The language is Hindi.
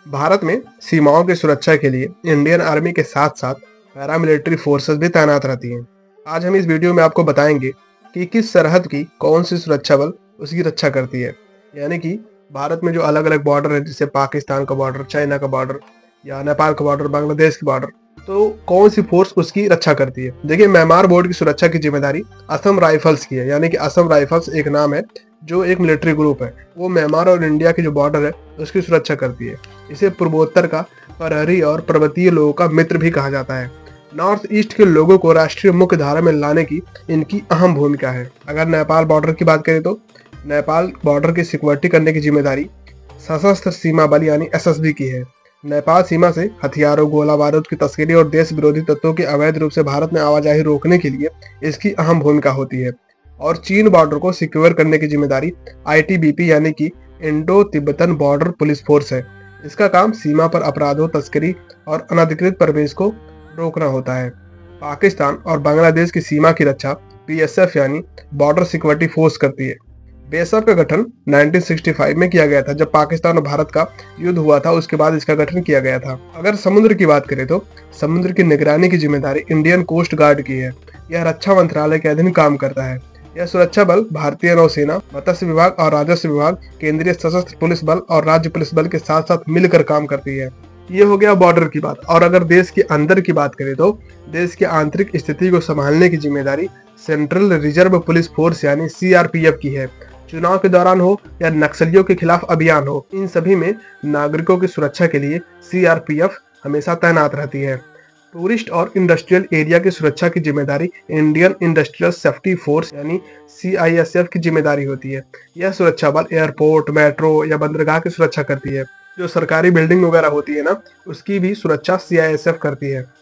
भारत में सीमाओं की सुरक्षा के लिए इंडियन आर्मी के साथ साथ पैरामिलिट्री फोर्सेस भी तैनात रहती हैं। आज हम इस वीडियो में आपको बताएंगे कि किस सरहद की कौन सी सुरक्षा बल उसकी रक्षा करती है। यानी कि भारत में जो अलग अलग बॉर्डर है, जैसे पाकिस्तान का बॉर्डर, चाइना का बॉर्डर या नेपाल का बॉर्डर, बांग्लादेश का बॉर्डर, तो कौन सी फोर्स उसकी रक्षा करती है। देखिए, म्यांमार बॉर्डर की सुरक्षा की जिम्मेदारी असम राइफल्स की है। यानी कि असम राइफल्स एक नाम है जो एक मिलिट्री ग्रुप है, वो म्यांमार और इंडिया की जो बॉर्डर है उसकी सुरक्षा करती है। इसे पूर्वोत्तर का प्रहरी और पर्वतीय लोगों का मित्र भी कहा जाता है। नॉर्थ ईस्ट के लोगों को राष्ट्रीय मुख्य धारा में लाने की इनकी अहम भूमिका है। अगर नेपाल बॉर्डर की बात करें तो नेपाल बॉर्डर की सिक्योरिटी करने की जिम्मेदारी सशस्त्र सीमा बल यानी एसएसबी की है। नेपाल सीमा से हथियारों, गोला बारूद की तस्करी और देश विरोधी तत्वों के अवैध रूप से भारत में आवाजाही रोकने के लिए इसकी अहम भूमिका होती है। और चीन बॉर्डर को सिक्योर करने की जिम्मेदारी आईटीबीपी यानी कि Indo Tibetan border police force है। इसका काम सीमा पर अपराधों, तस्करी और अनधिकृत प्रवेश को रोकना होता है। पाकिस्तान और बांग्लादेश की सीमा की रक्षा बीएसएफ यानी बॉर्डर सिक्योरिटी फोर्स करती है। बीएसएफ का गठन 1965 में किया गया था, जब पाकिस्तान और भारत का युद्ध हुआ था। उसके बाद इसका गठन किया गया था। अगर समुद्र की बात करें तो समुद्र की निगरानी की जिम्मेदारी इंडियन कोस्ट गार्ड की है। यह रक्षा मंत्रालय के अधीन काम करता है। यह सुरक्षा बल भारतीय नौसेना, मत्स्य विभाग और राजस्व विभाग, केंद्रीय सशस्त्र पुलिस बल और राज्य पुलिस बल के साथ साथ मिलकर काम करती है। ये हो गया बॉर्डर की बात। और अगर देश के अंदर की बात करें तो देश की आंतरिक स्थिति को संभालने की जिम्मेदारी सेंट्रल रिजर्व पुलिस फोर्स यानी सीआरपीएफ की है। चुनाव के दौरान हो या नक्सलियों के खिलाफ अभियान हो, इन सभी में नागरिकों की सुरक्षा के लिए सीआरपीएफ हमेशा तैनात रहती है। टूरिस्ट और इंडस्ट्रियल एरिया की सुरक्षा की जिम्मेदारी इंडियन इंडस्ट्रियल सेफ्टी फोर्स यानी सीआईएसएफ की जिम्मेदारी होती है। यह सुरक्षा बल एयरपोर्ट, मेट्रो या बंदरगाह की सुरक्षा करती है। जो सरकारी बिल्डिंग वगैरह होती है ना, उसकी भी सुरक्षा सीआईएसएफ करती है।